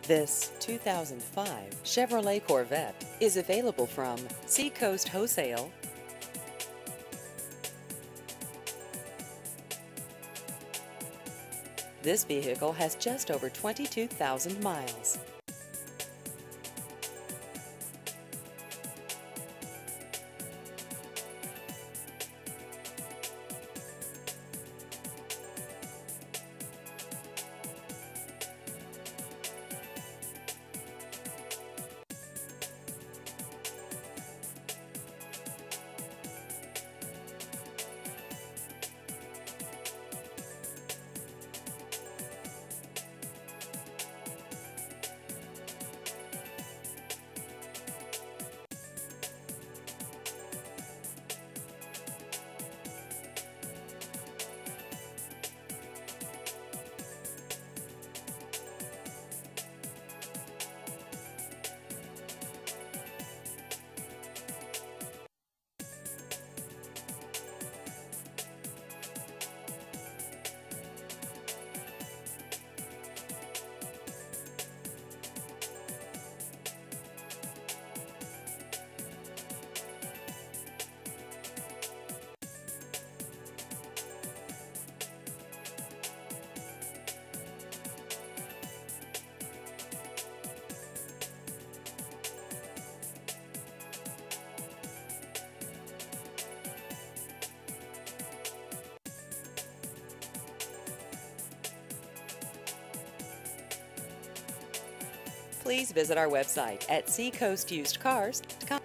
This 2005 Chevrolet Corvette is available from Seacoast Wholesale. This vehicle has just over 22,000 miles. Please visit our website at seacoastusedcars.com.